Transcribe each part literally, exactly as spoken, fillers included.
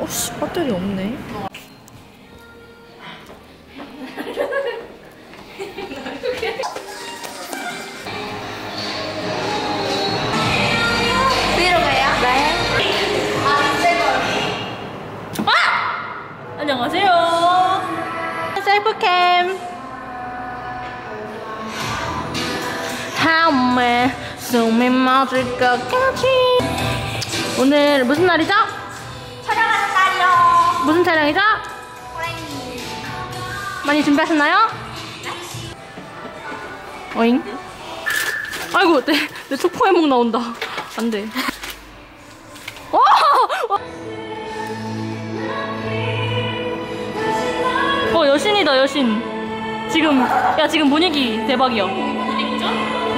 어씨, 배터리 없네. 뒤로 가요? 네. 아! 안녕하세요. 셀프캠. 다음에 숨이 멎을 것 같지. 오늘 무슨 날이죠? 촬영하는 날이요. 무슨 촬영이죠? 호랑이. 많이 준비하셨나요? 어잉? 아이고, 내, 내 초코해먹 나온다. 안 돼. 와! 어, 여신이다, 여신. 지금, 야, 지금 분위기 대박이야. 분위기죠?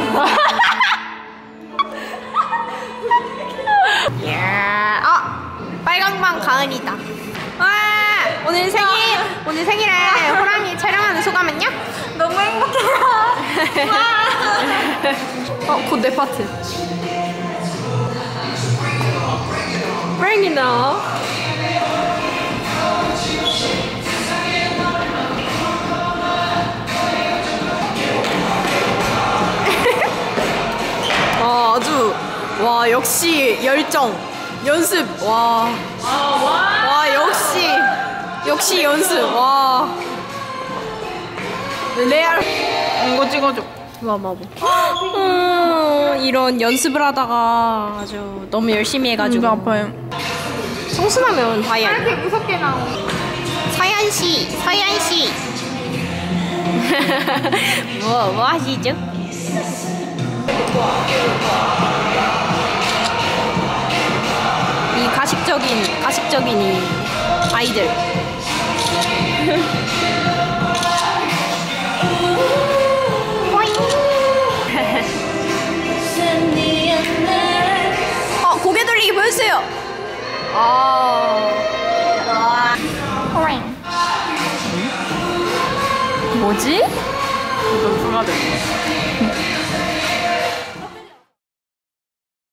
야, 어, 빨강방 가은이다. 와, 오늘 생일, 오늘 생일에 호랑이 촬영하는 소감은요? 너무 행복해요. 어, 곧 내 파트. 랭이나. 와, 아주, 와, 역시 열정, 연습, 와. 와, 역시, 역시 연습, 와. 레알. 이거 찍어줘. 와봐. 음, 이런 연습을 하다가 아주 너무 열심히 해가지고. 이거 아파요. 성순하면 다이아. 이렇게 무섭게 나오. 서연 씨, 서연 씨. 뭐, 뭐 하시죠? 이 가식적인, 가식적인 이 아이들. 어, 고개 돌리기 보였어요. 아. 호랭. 뭐지? 이거 누가 돼?